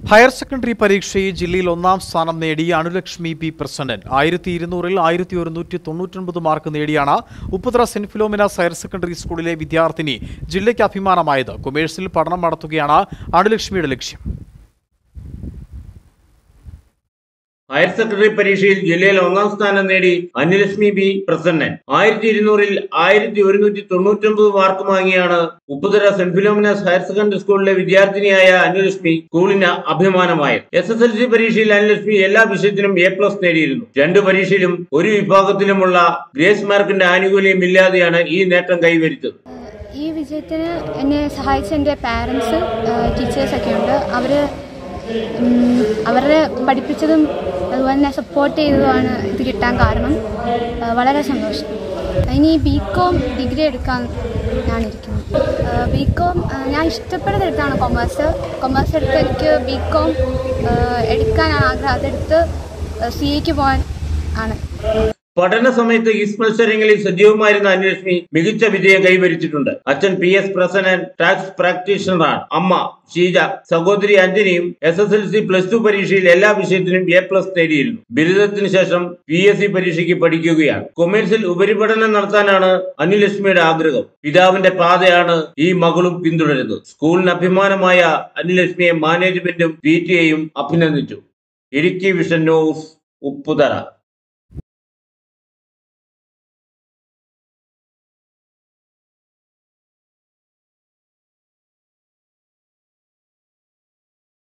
Higher secondary പരീക്ഷയിൽ ജില്ലയിൽ ഒന്നാം സ്ഥാനം നേടി അനുലക്ഷ്മി പി പ്രസന്നൻ 1200-ൽ 1199 മാർക്ക് നേടിയാണ് Upputhara saint Philomena's higher secondary സ്കൂളിലെ വിദ്യാർത്ഥിനി ജില്ലയ്ക്ക് അഭിമാനമായത്. കൊമേഴ്സിൽ പഠനം നടത്തുകയാണ് അനുലക്ഷ്മിയുടെ ലക്ഷ്യം. ഹയർ സെക്കൻഡറി പരീക്ഷയിൽ ജില്ലയിൽ ഒന്നാം സ്ഥാനം നേടി അനുലക്ഷ്മി ബി പ്രസന്നൻ 1200-ൽ 1199 മാർക്ക് വാങ്ങിയാണ് Upputhara saint Philomena's higher secondary സ്കൂളിലെ വിദ്യാർത്ഥിനിയായ അനുലക്ഷ്മി സ്കൂളിന് അഭിമാനമായത്. SSLC പരീക്ഷയിൽ അനുലക്ഷ്മി എല്ലാ വിഷയത്തിലും A+ നേടിയിരുന്നു. 2 പരീക്ഷയിലും ഒരു വിഭാഗത്തിലുമുള്ള ഗ്രേസ് മാർക്കിന്റെ ആനുകൂല്യം ഇല്ലാതെയാണ് ഈ നേട്ടം കൈവരിച്ചത്. ഈ വിജയത്തിന് എന്നെ സഹായിച്ച എൻ്റെ പാരൻസ്, ടീച്ചേഴ്സൊക്കെ ഉണ്ട്. അവരെ പഠിപ്പിച്ചതും അതുപോലെ തന്നെ സപ്പോർട്ട് ചെയ്തതുമാണ് ഇത് കിട്ടാൻ കാരണം. വളരെ സന്തോഷം. ഇനി BCom ഡിഗ്രി എടുക്കാൻ ഞാനിരിക്കുന്നു. BCom ഞാൻ ഇഷ്ടപ്പെടുന്നതെടുത്താണ് കൊമേഴ്സ് എടുത്ത് എനിക്ക് BCom എടുക്കാനാണ് ആഗ്രഹം. അതെടുത്ത് CAക്ക് പോകാൻ ആണ്. പഠന സമയത്ത് ഈസ്റ്റ് മത്സരങ്ങളിൽ സജീവമായിരുന്ന അനുലക്ഷ്മി മികച്ച വിജയം കൈവരിച്ചിട്ടുണ്ട്. അച്ഛൻ PS പ്രസന്നൻ ടാക്സ് പ്രാക്ടീഷണറാണ്. അമ്മ ഷീജ, സഹോദരി അഞ്ജനിയും SSLC +2 പരീക്ഷയിൽ എല്ലാ വിഷയത്തിലും A+ നേടിയിരുന്നു. ബിരുദത്തിന് ശേഷം PSC പരീക്ഷയ്ക്ക് പഠിക്കുകയാണ്. കൊമേഴ്സിൽ ഉപരിപഠനം നടത്താനാണ് അനുലക്ഷ്മിയുടെ ആഗ്രഹം. പിതാവിന്റെ പാതയാണ് ഈ മകളും പിന്തുടരുന്നത്. സ്കൂളിന് അഭിമാനമായ അനുലക്ഷ്മിയെ മാനേജ്മെന്റും PTA യും അഭിനന്ദിച്ചു. Idukki vision news, Upputhara.